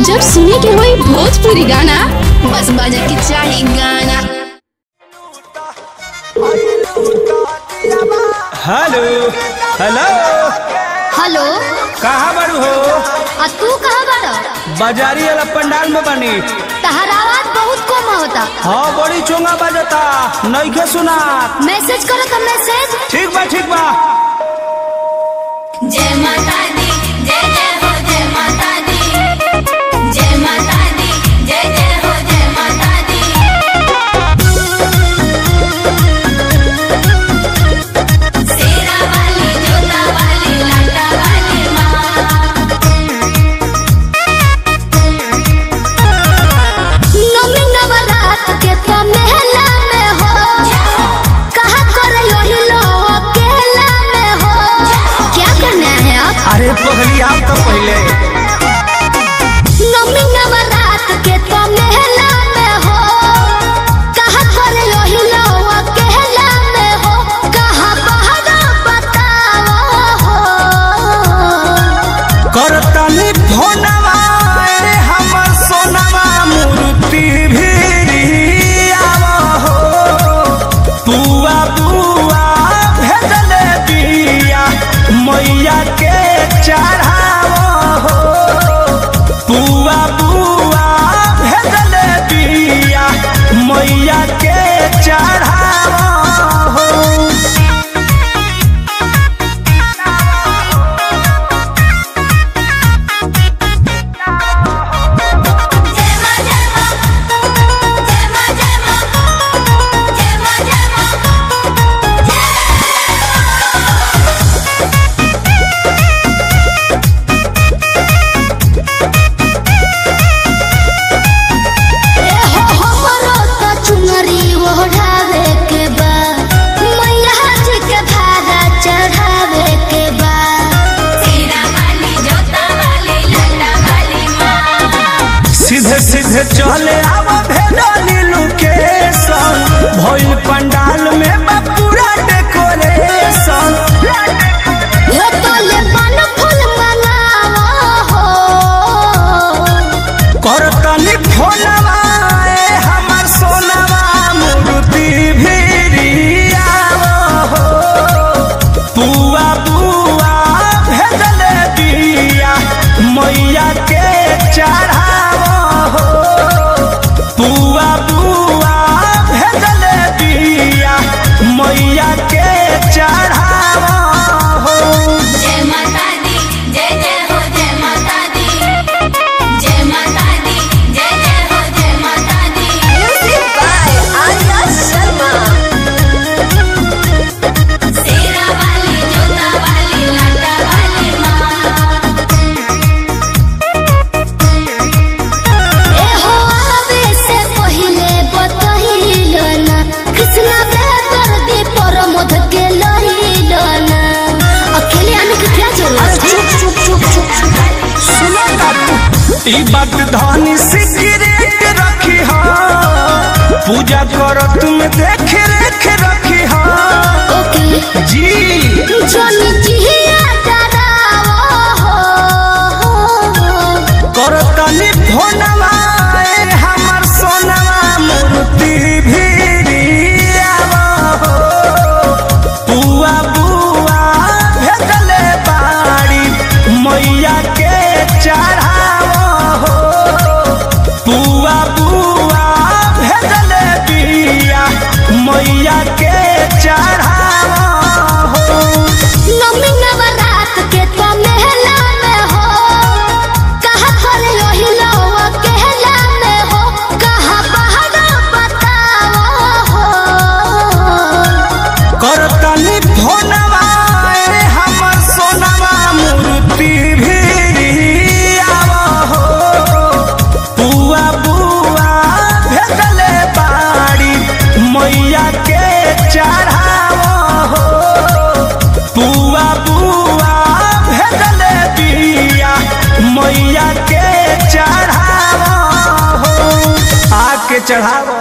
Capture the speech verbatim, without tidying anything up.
जब सुने के होई भोजपुरी गाना बस बजे के चाही गाना। हेलो हेलो हेलो कहाँ बारू हो? आ तू कहाँ बाड़ा? बाजारी वाला पंडाल में बनी। तहर आवाज बहुत कम होता। हाँ बड़ी चोंगा बजता नइखे सुना। मैसेज करो तो मैसेज। ठीक बा ठीक बा। जय माता दी जय जय हो जय माता दी जय माता दी जय जय हो जय माता दी। शेरा वाली जोता वाली लाटा वाली माँ। नवमी नवरात के तो मेला में हो, कहाँ करे यही लोग अकेला में हो। क्या करना है आप? अरे पगली आप तो पहले नवमी नवरात के तो मेला में हो, कहाँ करे यही लोग अकेला में हो। कहाँ बहरा बताओ हो। करतनी फोनवा ए हमर सोनवा मूर्ति भी आवा हो। बुआ बुआ भेजले बिया मैया के चढ़ावा हो। बुआ बुआ भेजले बिया मैया के चढ़ावा हो। जय माँ जय माँ जय माँ जय माँ जय माँ जय माँ जय। ए हो हमरो तो चुनरी ओढ़ावे के बा, मैया जी के भारा चढ़ावे के बा। शेरा वाली जोता वाली लाटा वाली माँ। सीधे सीधे चले आवा भेजली लोकेशन। भइल पंडाल में बा पूरा डेकोरेशन। ये तो ले पान फूल मंगावा हो। करतनी फोनवा ए हमर सोनवा मूर्ति भी आवा हो। बुआ बुआ भेजले बिया मैया के चढ़ावा हो। बुआ बुआ भेजले बिया मैया के चढ़ावा हो। जय माता दी जय जय हो जय माता दी जय माता दी जय जय हो जय माता दी। Music by Arya Sharma. Sherawali जोता वाली लाटा वाली माँ। ए हो आवे से पहिले बतहिलो ना, कृष्णा बेदर दी परमोध के लहिलो ना। अकेले आने की क्या जरूरत है? चुप चुप चुप चुप सुनो बाबू। ई बात धनी सिगरेट रखी हा। पूजा करो तुम देख रेख रखी हा। ओके जी जोनी जिया डरावो हो। करो तनी फोनवा ए हमर सोनवा मूर्ति भी आवा हो। बुआ बुआ भेजले बाड़ी मैया के चढ़ावा हो। बुआ बुआ भेजले बिया मैया के चढ़ावा हो। नवमी नवरात के तो मेला में हो, कहाँ करे यही लोग अकेला में हो। कहाँ बहरा बताओ हो। करतनी फोनवा ए हमर सोनवा मूर्ति भी आवा हो। बुआ बुआ भेजले बाड़ी मैया के चढ़ावा हो। बुआ बुआ भेजले बिया मैया के चढ़ावा हो। आके चढ़ावा